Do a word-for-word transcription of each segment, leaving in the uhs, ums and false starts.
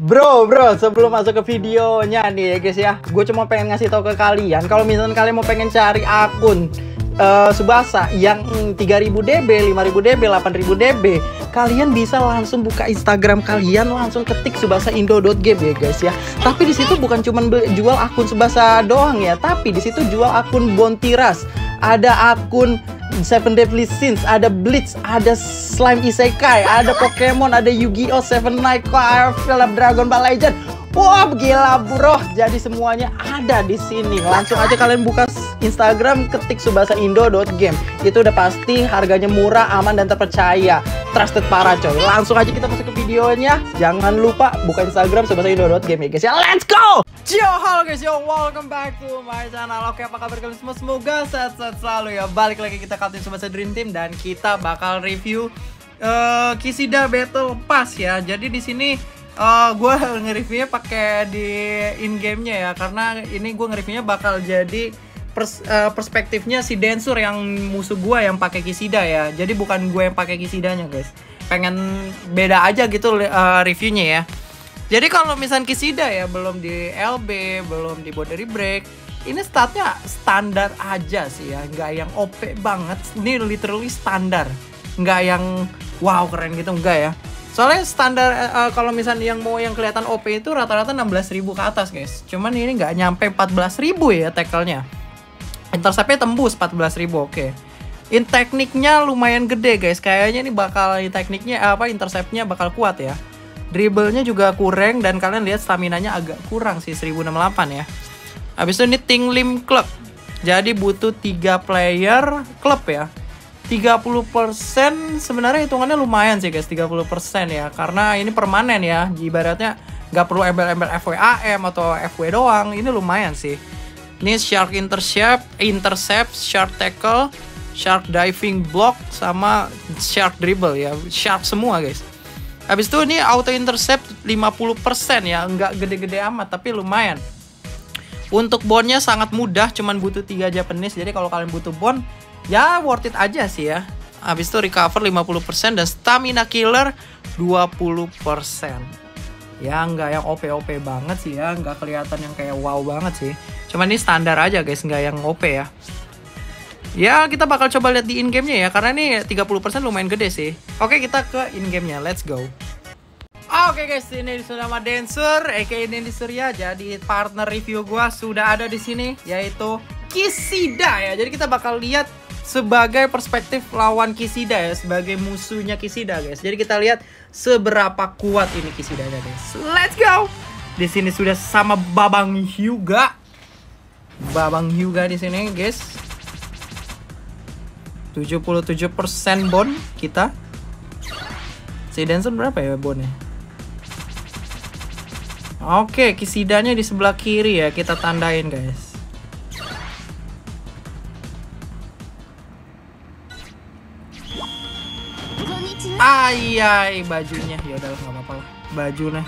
Bro, bro, sebelum masuk ke videonya nih ya guys ya, gue cuma pengen ngasih tau ke kalian, kalau misalnya kalian mau pengen cari akun uh, Tsubasa yang tiga ribu D B, lima ribu D B, delapan ribu D B, kalian bisa langsung buka Instagram kalian, langsung ketik tsubasa indo dot game ya guys ya. Tapi di situ bukan cuma jual akun Tsubasa doang ya, tapi di situ jual akun Bontiras, ada akun Seven Deadly Sins, ada Bleach, ada Slime Isekai, ada Pokemon, ada Yu-Gi-Oh, Seven Night Card, Dragon Ball Legend. Wah, gila bro. Jadi semuanya ada di sini. Langsung aja kalian buka Instagram, ketik tsubasa indo dot game. Itu udah pasti harganya murah, aman dan terpercaya. Trusted parah coy. Langsung aja kita masuk ke videonya. Jangan lupa buka Instagram tsubasa indo dot game ya guys ya. Let's go. Yo, halo guys, yo, welcome back to my channel. Oke, apa kabar kalian semua? Semoga sehat-sehat selalu ya. Balik lagi kita Captain Tsubasa Dream Team dan kita bakal review uh, Kishida Battle Pass ya. Jadi di sini uh, gue nge-reviewnya pakai di in-game-nya ya, karena ini gue nge-reviewnya bakal jadi pers uh, perspektifnya si Densur yang musuh gue yang pakai Kishida ya. Jadi bukan gue yang pakai Kishidanya guys. Pengen beda aja gitu uh, reviewnya ya. Jadi kalau misalnya Kishida ya belum di L B, belum di Boundary Break, ini statnya standar aja sih ya, nggak yang O P banget. Ini literally standar, nggak yang wow keren gitu, enggak ya. Soalnya standar uh, kalau misalnya yang mau yang kelihatan O P itu rata-rata enam belas ribu ke atas guys. Cuman ini nggak nyampe empat belas ribu ya tackle-nya. Intercept-nya tembus empat belas ribu, oke. Okay. In tekniknya lumayan gede guys. Kayaknya ini bakal in tekniknya apa intercept-nya bakal kuat ya. Dribble-nya juga kurang dan kalian lihat stamina-nya agak kurang sih, seribu enam puluh delapan ya. Habis itu ini Ting Lim Club. Jadi butuh tiga player klub ya. tiga puluh persen sebenarnya hitungannya lumayan sih guys, tiga puluh persen ya. Karena ini permanen ya. Ibaratnya nggak perlu embel-embel F W A M atau F W doang. Ini lumayan sih. Ini Shark Intercept, Intercept, Shark Tackle, Shark Diving Block, sama Shark Dribble ya. Shark semua guys. Habis itu ini auto intercept lima puluh persen ya, nggak gede-gede amat tapi lumayan. Untuk bondnya sangat mudah, cuman butuh tiga Japanese. Jadi kalau kalian butuh bond, ya worth it aja sih ya. Habis itu recover lima puluh persen dan stamina killer dua puluh persen. Ya nggak yang O P O P banget sih ya, nggak kelihatan yang kayak wow banget sih. Cuman ini standar aja guys, nggak yang O P ya. Ya kita bakal coba lihat di in-game-nya ya, karena ini tiga puluh persen lumayan gede sih. Oke, kita ke in-game-nya, let's go. Oke guys, ini sudah sama Densur, aka Densur ya. Jadi partner review gua sudah ada di sini, yaitu Kishida ya. Jadi kita bakal lihat sebagai perspektif lawan Kishida ya, sebagai musuhnya Kishida guys. Jadi kita lihat seberapa kuat ini Kishida guys. Let's go. Di sini sudah sama Babang Hyuga. Babang Hyuga di sini guys. tujuh puluh tujuh persen bond kita. Si Denson berapa ya bondnya? Oke, Kishidanya di sebelah kiri ya, kita tandain guys. Ayai bajunya, ya udah nggak apa-apa lah bajunya.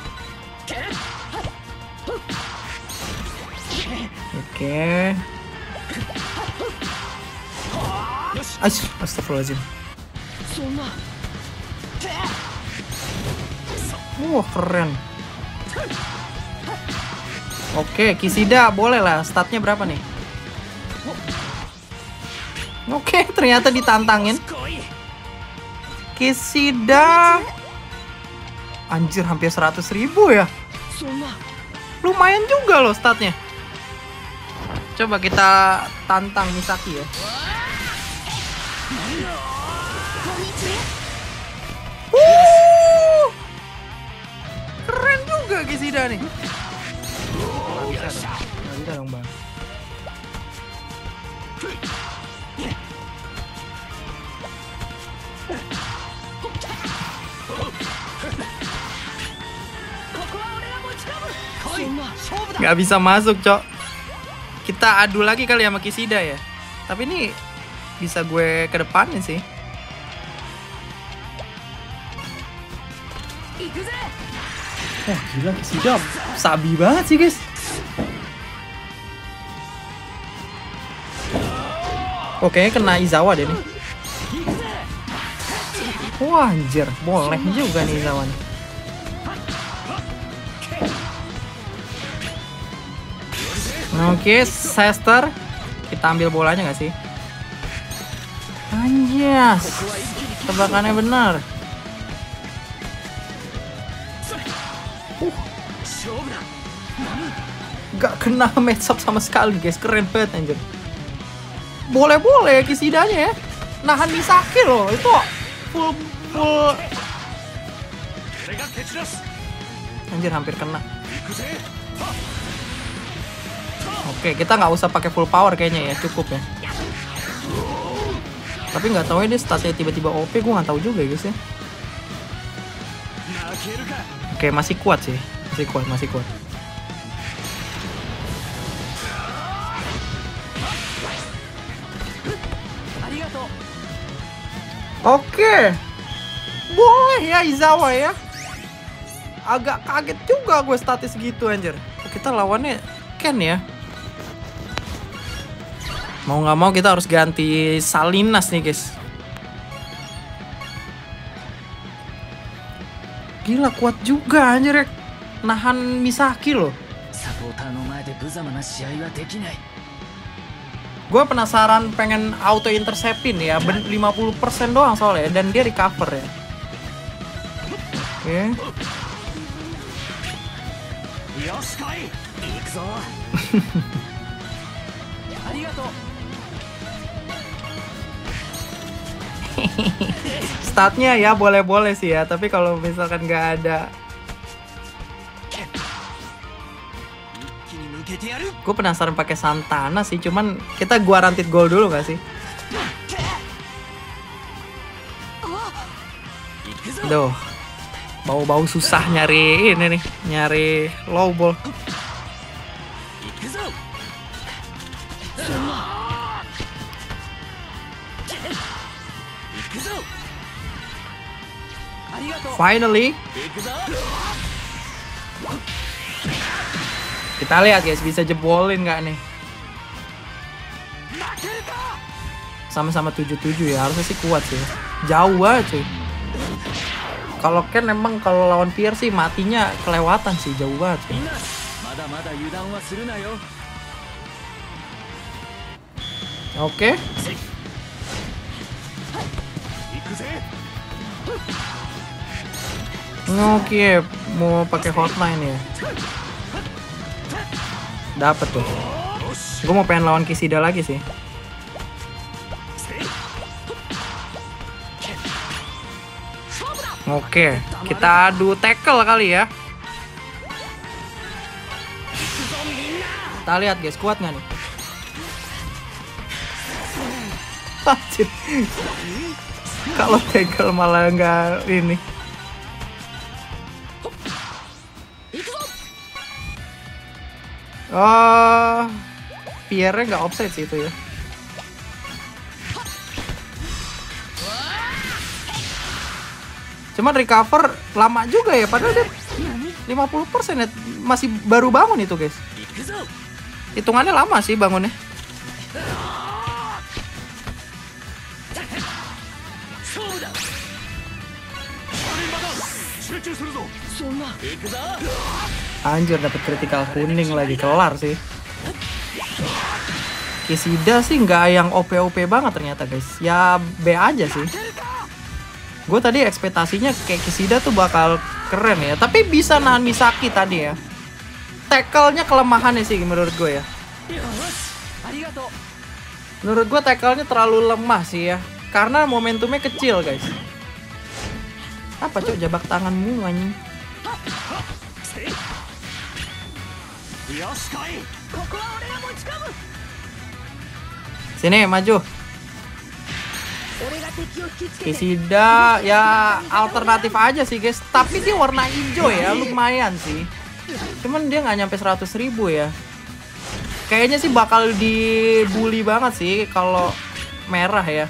Oke. Astagfirullahaladzim. Wah keren. Oke, Kishida boleh lah. Statnya berapa nih? Oke, ternyata ditantangin. Kishida, anjir hampir seratus ribu ya. Lumayan juga loh statnya. Coba kita tantang Misaki ya. Uh, keren juga Kishida nih. Nggak bisa dong, nggak bisa dong bang. Nggak bisa masuk cok. Kita adu lagi kali sama Kishida ya. Tapi ini bisa gue ke depannya sih. Wah gila Kishida sabi banget sih guys. Oke, kena Izawa deh nih. Wah anjir, boleh juga nih Izawa nih. Oke, Sester. Kita ambil bolanya nggak sih? Anjas. Tebakannya benar. Uh. Gak kena match up sama sekali guys. Keren banget anjir. Boleh-boleh Kisidanya ya. Nahan Misaki loh. Itu full full. Anjir hampir kena. Oke, kita nggak usah pakai full power kayaknya ya, cukup ya. Tapi nggak tahu ya dia statnya tiba-tiba O P, gue nggak tahu juga ya guys ya. Oke, masih kuat sih, masih kuat, masih kuat. Oke, boleh ya Izawa ya. Agak kaget juga gue statis gitu anjir. Kita lawannya Ken ya. Mau nggak mau kita harus ganti Salinas nih guys. Gila kuat juga anjir ya. Nahan Misaki loh. Gue penasaran pengen auto interceptin ya. lima puluh persen doang soalnya. Dan dia recover ya. Oke. Statnya ya boleh-boleh sih ya, tapi kalau misalkan nggak ada, gue penasaran pakai Santana sih. Cuman kita guaranteed goal dulu nggak sih? Duh, bau-bau susah nyari ini nih, nyari low ball. Finally. Kita lihat guys, bisa jebolin nggak nih? Sama-sama tujuh tujuh ya, harusnya sih kuat sih. Jauh banget cuy. Kalau Ken emang kalau lawan Pierre sih matinya kelewatan sih, jauh banget cuy. Oke. Oke, mau pakai hotline ya. Dapat tuh. Gue mau pengen lawan Kisida lagi sih. Oke, kita adu tackle kali ya. Kita lihat guys, kuat nggak nih? Kalau tackle malah nggak ini. Oh, Pierre nggak offside sih itu ya. Cuman recover lama juga ya, padahal dia lima puluh persen ya, masih baru bangun itu guys. Hitungannya lama sih bangunnya. Anjir, dapat critical kuning lagi, kelar sih. Kisida sih nggak yang O P O P banget ternyata guys. Ya B aja sih. Gue tadi ekspektasinya kayak Kisida tuh bakal keren ya. Tapi bisa nahan Misaki tadi ya. Tackle-nya kelemahannya sih menurut gue ya. Menurut gue tackle-nya terlalu lemah sih ya. Karena momentumnya kecil guys. Apa cok jabak tanganmu anjing? Sini maju. Kisida ya alternatif aja sih guys. Tapi dia warna hijau ya, lumayan sih. Cuman dia nggak nyampe seratus ribu ya. Kayaknya sih bakal dibully banget sih kalau merah ya.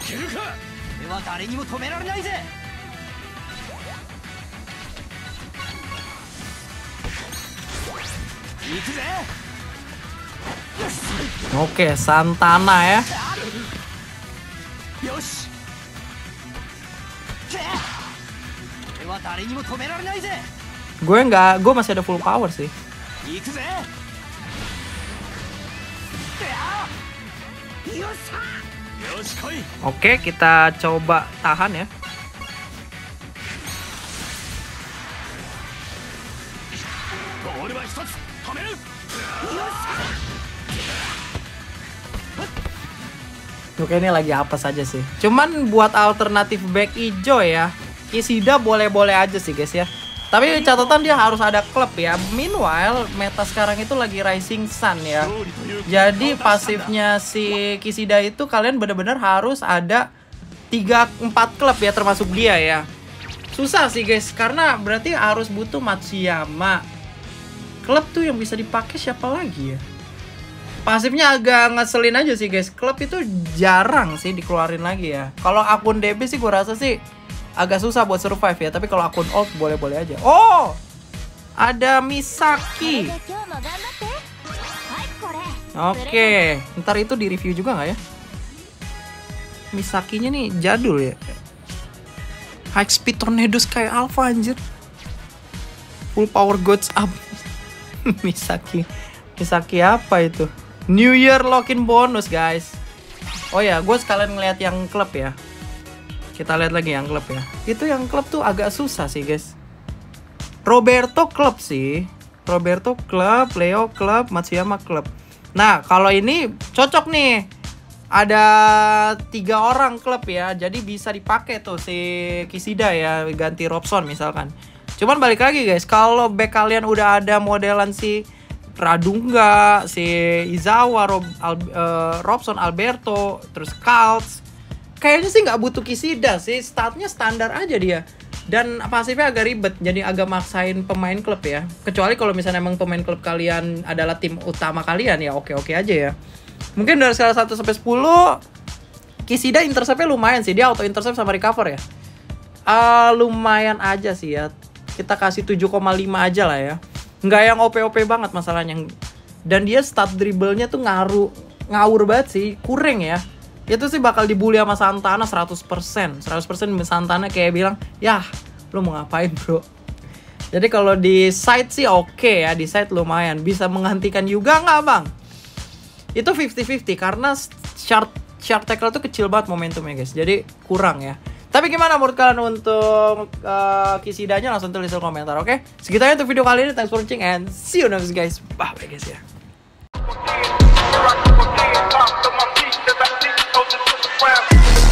Oke, Santana ya. Gue nggak, gue masih ada full power sih. Oke, kita coba tahan ya. Oke, ini lagi apa saja sih. Cuman buat alternatif back hijau ya, Kishida boleh-boleh aja sih guys ya. Tapi catatan dia harus ada klub ya. Meanwhile, meta sekarang itu lagi Rising Sun ya. Jadi pasifnya si Kishida itu kalian benar-benar harus ada tiga empat klub ya, termasuk dia ya. Susah sih guys, karena berarti harus butuh Matsuyama. Klub tuh yang bisa dipakai siapa lagi ya? Pasifnya agak ngeselin aja sih guys. Klub itu jarang sih dikeluarin lagi ya. Kalau akun D B sih gue rasa sih agak susah buat survive ya. Tapi kalau akun old boleh-boleh aja. Oh, ada Misaki. Oke, ntar itu di review juga nggak ya? Misakinya nih jadul ya. High speed tornado sky alpha anjir. Full power gods up. Misaki. Misaki apa itu? New Year lock-in bonus guys. Oh ya, gue sekalian ngeliat yang klub ya. Kita lihat lagi yang klub ya. Itu yang klub tuh agak susah sih guys. Roberto klub sih. Roberto klub, Leo klub, Matsuyama klub. Nah, kalau ini cocok nih. Ada tiga orang klub ya. Jadi bisa dipakai tuh si Kishida ya, ganti Robson misalkan. Cuman balik lagi guys, kalau back kalian udah ada modelan si Radunga, si Izawa, Rob, Al, uh, Robson, Alberto, terus Kaltz, kayaknya sih nggak butuh Kishida sih. Statnya standar aja dia. Dan pasifnya agak ribet, jadi agak maksain pemain klub ya. Kecuali kalau misalnya emang pemain klub kalian adalah tim utama kalian ya oke-oke aja ya. Mungkin dari skala satu sampai sepuluh Kishida interceptnya lumayan sih. Dia auto intercept sama recover ya. Uh, lumayan aja sih ya. Kita kasih tujuh koma lima aja lah ya. Nggak yang O P O P banget masalahnya. Dan dia stat dribblenya tuh ngaruh ngawur banget sih. Kurang ya. Itu sih bakal dibully sama Santana seratus persen. seratus persen Santana kayak bilang, "Yah, lu mau ngapain bro?" Jadi kalau di side sih oke okay ya. Di side lumayan. Bisa menghentikan juga nggak bang? Itu lima puluh lima puluh karena sharp, sharp tackle tuh kecil banget momentumnya guys. Jadi kurang ya. Tapi gimana menurut kalian untuk uh, Kishidanya? Langsung tulis di komentar, oke? Okay? Segitu aja untuk video kali ini. Thanks for watching and see you next guys. Bye guys ya.